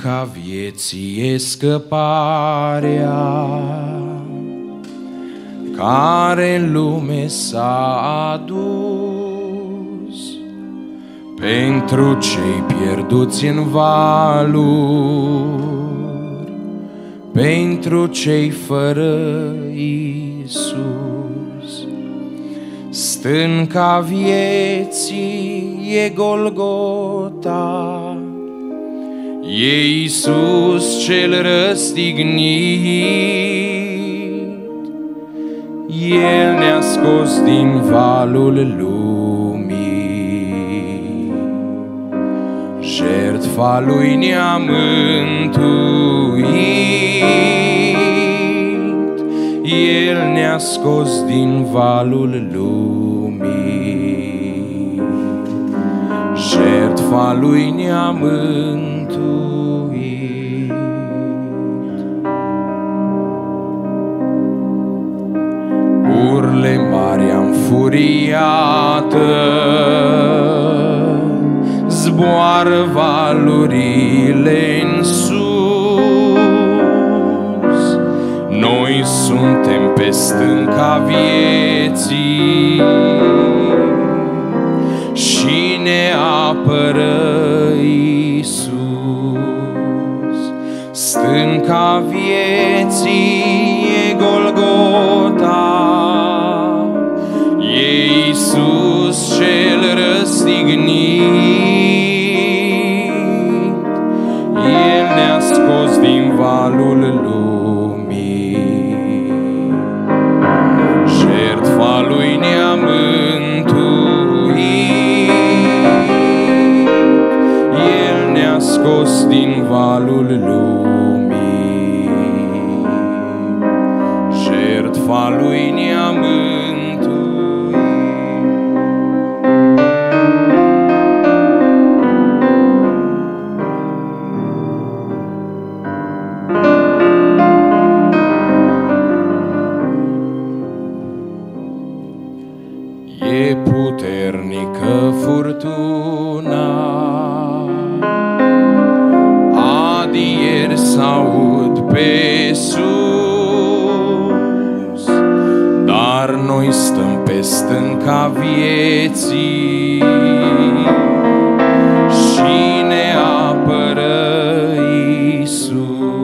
stânca vieții e scăparea, care în lume s-a adus pentru cei pierduți în valuri, pentru cei fără Iisus. Stânca vieții e Golgota, e Iisus cel răstignit. El ne-a scos din valul lumii, jertfa Lui ne-a mântuit. El ne-a scos din valul lumii, jertfa Lui ne-a mântuit. Urle marea înfuriată, zboară valurile în sus. Noi suntem pe stânca vieții și ne apără Iisus. Stânca vieții e Golgota, e Iisus cel răstignit. El ne-a scos din valul lumii, jertfa Lui ne-a mântuit. El ne-a scos din valul lumii, jertfa Lui ne-a mântuit. E puternică furtuna, adieri s-aud pe sus, dar noi stăm pe stânca vieții și ne apără Iisus.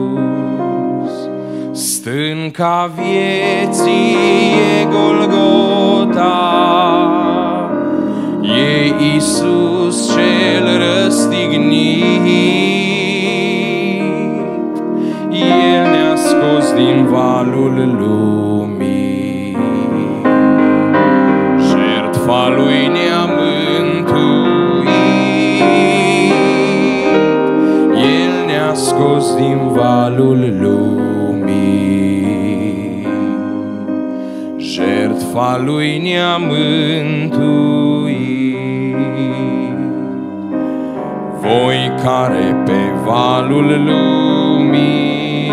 Stânca vieții e Golgota, e Iisus cel răstignit. El ne-a scos din valul lumii, jertfa Lui ne-a mântuit. El ne-a scos din valul lumii, jertfa Lui ne-a mântuit. Voi care pe valul lumii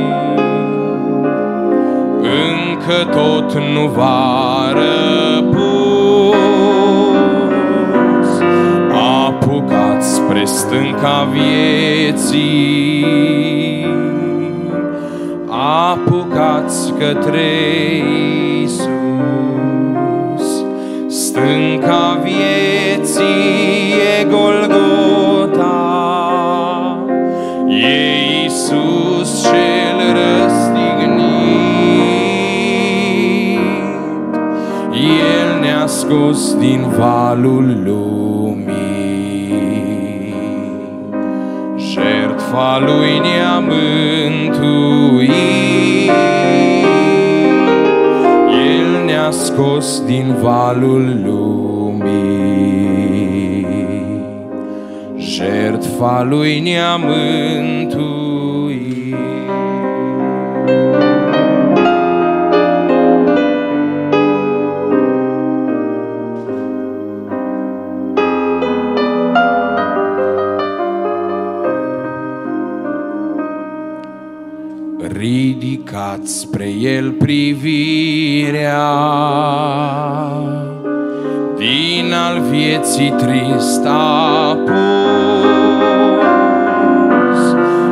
încă tot nu v-a răpus, apucați spre stânca vieții, apucați către Iisus. Stânca vieții e Golgota, e Iisus cel răstignit. El ne-a scos din valul lumii, jertfa Lui ne-a mântuit. El ne-a scos din valul lumii, jertfa Lui ne-a mântuit. Ridicați spre El privirea, din al vieții trist apus,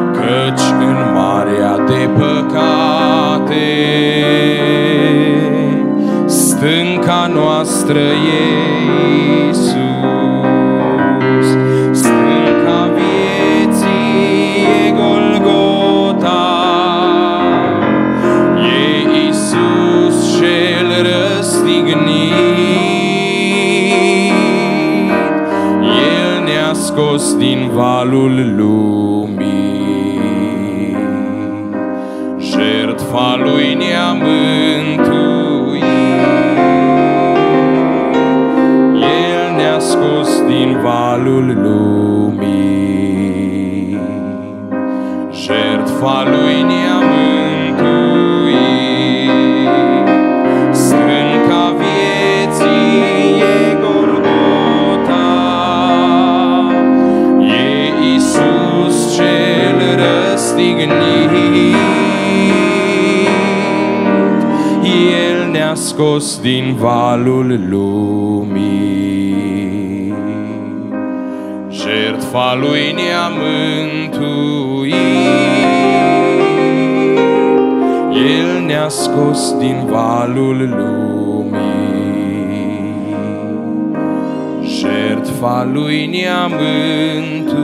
noastră e Iisus, stânca vieții e Golgota, e Iisus cel răstignit, El ne-a scos din valul lumii, jertfa Lui ne-a mântuit, El ne-a scos din valul lumii, jertfa Lui ne-a mântuit, stânca vieții e Golgota, e Iisus cel răstignit, El ne-a scos din valul lumii, jertfa Lui ne-a mântuit, El ne-a scos din valul lumii, jertfa Lui ne-a mântuit.